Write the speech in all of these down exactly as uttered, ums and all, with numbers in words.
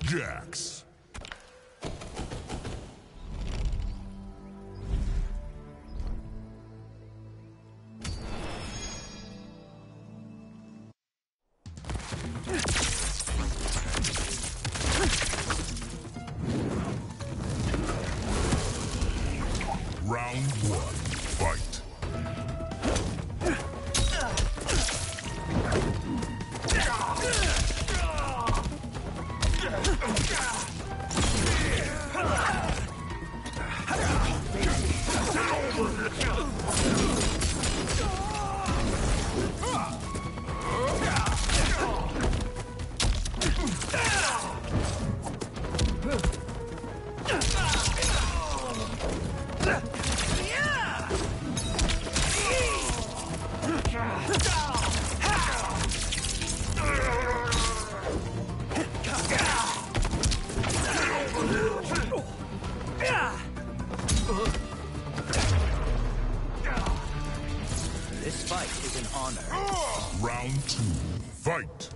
Jax. Round one, fight. This fight is an honor. Round two, fight.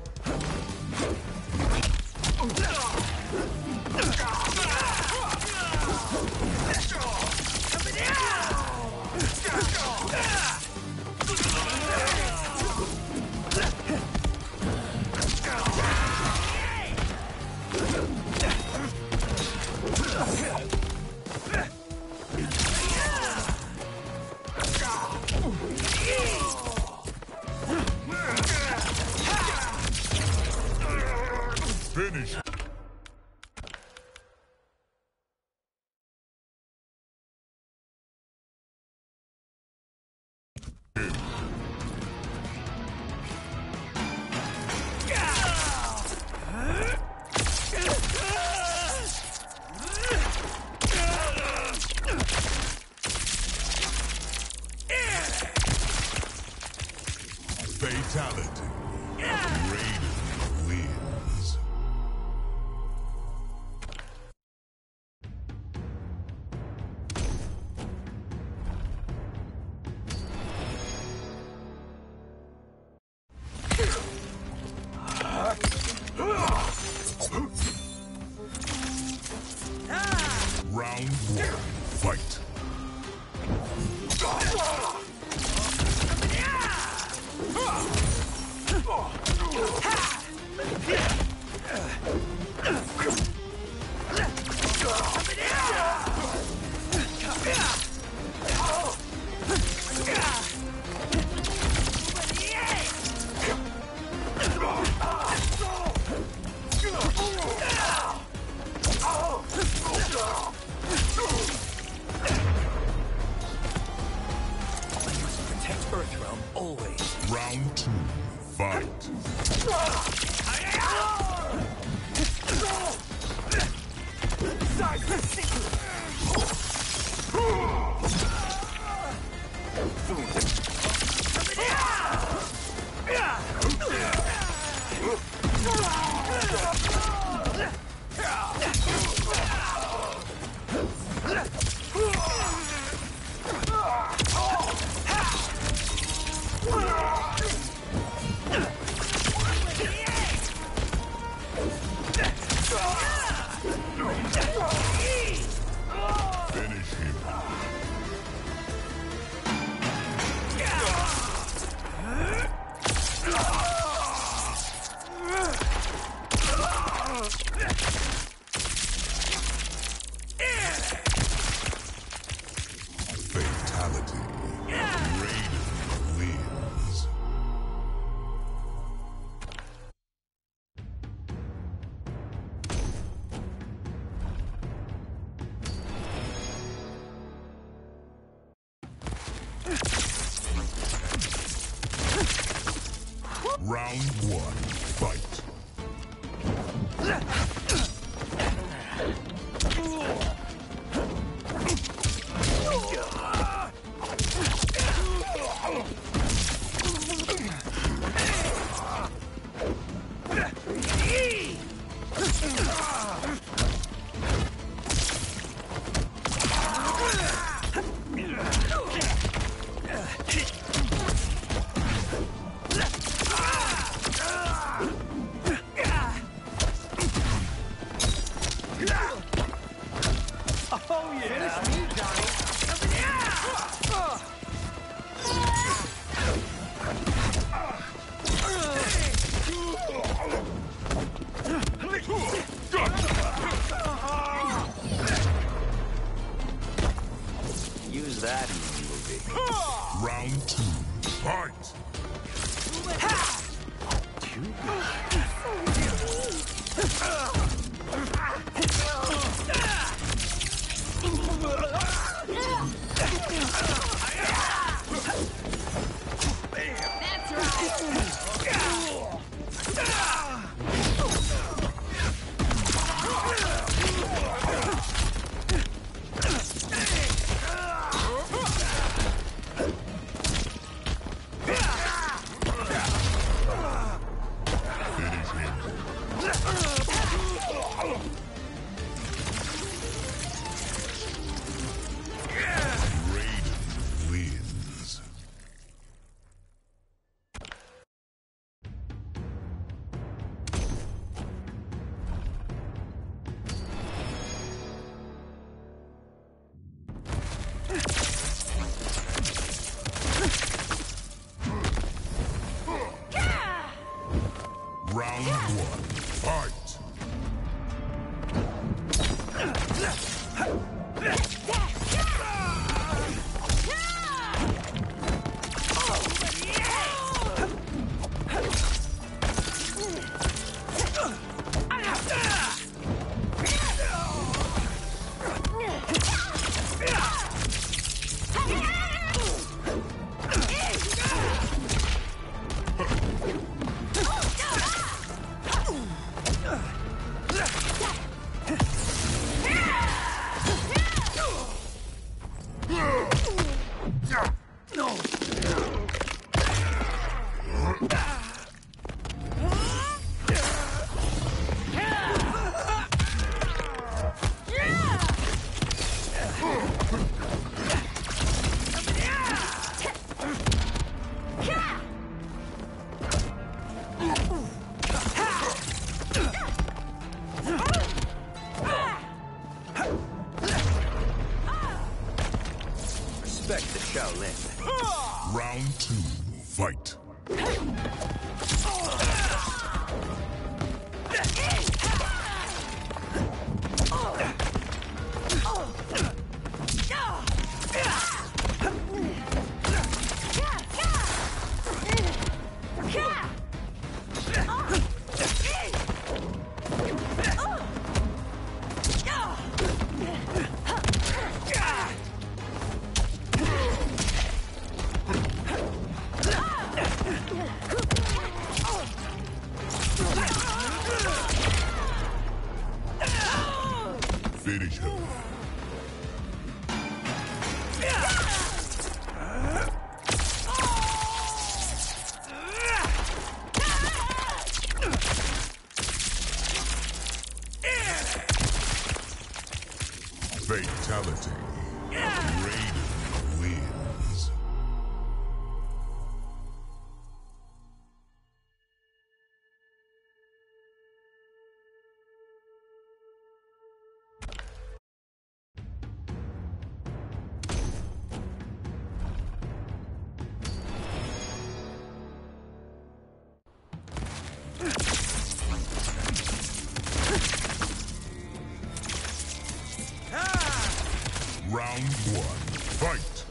Finish. Fatality. Raiden wins. Round one, fight. Protect Earthrealm always. Round two, fight. Finish him. Fatality. Raiden wins. Round one, fight. Round one, fight! Respect the Shaolin. Round two, fight! Finish her. Fatality. Raiden wins. Round one, fight!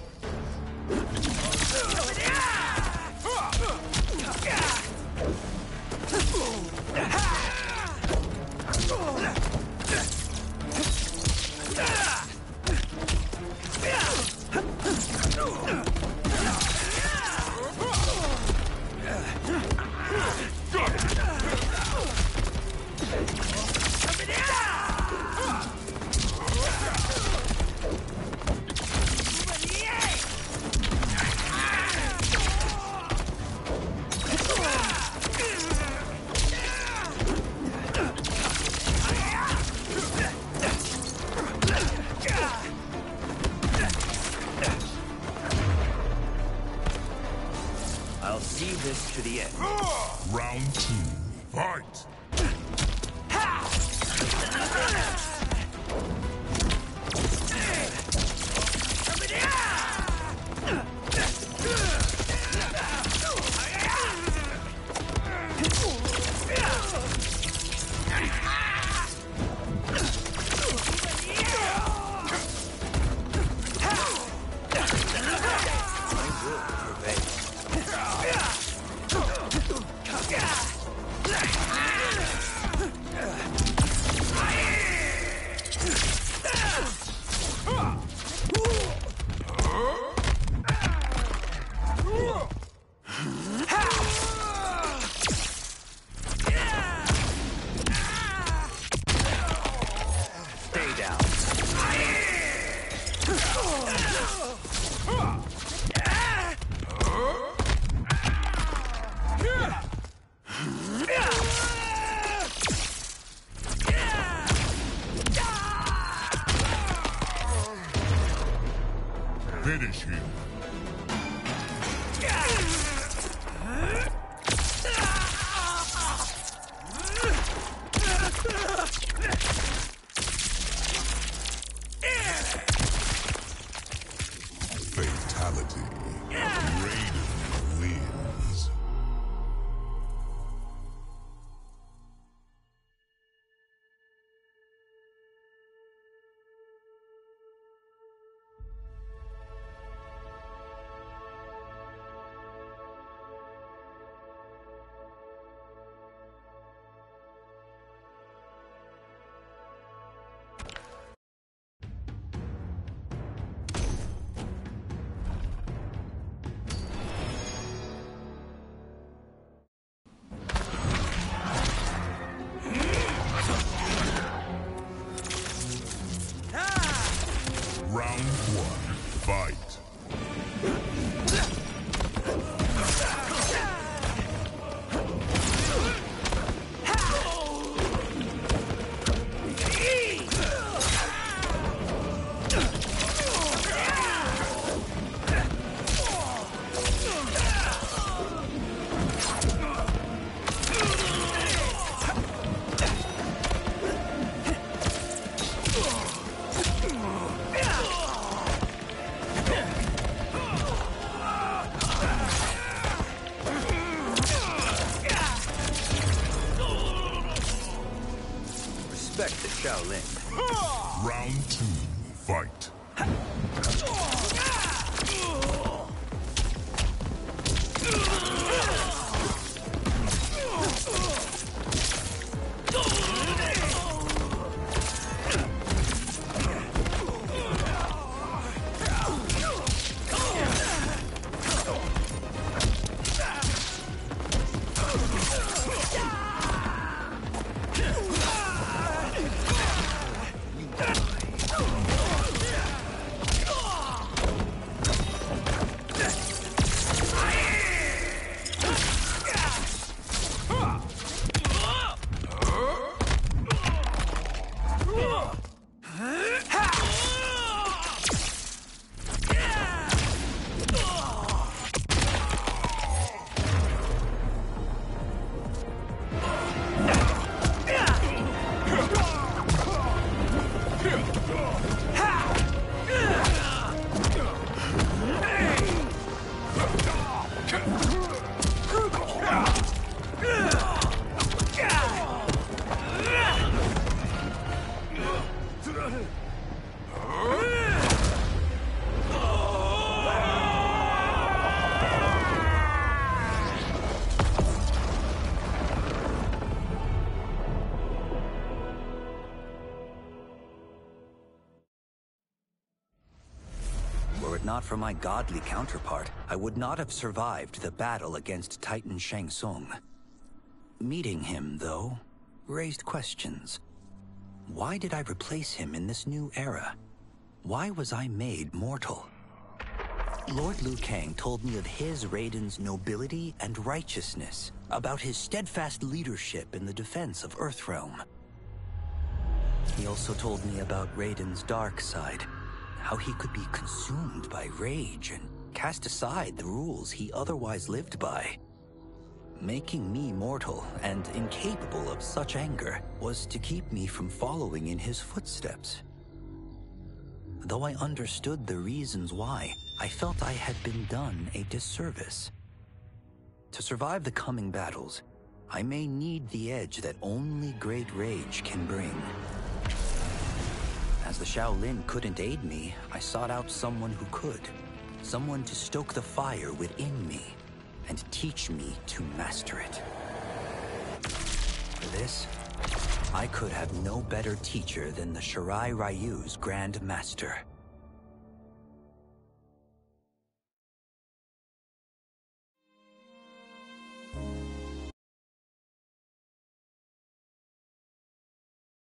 I'll see this to the end. Round two, fight! Finish him. Fatality. Raiden wins. Round one, fight. Respect the Shaolin. Round two, fight. Were it not for my godly counterpart, I would not have survived the battle against Titan Shang Tsung. Meeting him, though, raised questions. Why did I replace him in this new era? Why was I made mortal? Lord Liu Kang told me of his Raiden's nobility and righteousness, about his steadfast leadership in the defense of Earthrealm. He also told me about Raiden's dark side, how he could be consumed by rage and cast aside the rules he otherwise lived by. Making me mortal and incapable of such anger was to keep me from following in his footsteps. Though I understood the reasons why, I felt I had been done a disservice. To survive the coming battles, I may need the edge that only great rage can bring. As the Shaolin couldn't aid me, I sought out someone who could. Someone to stoke the fire within me and teach me to master it. For this, I could have no better teacher than the Shirai Ryu's Grand Master.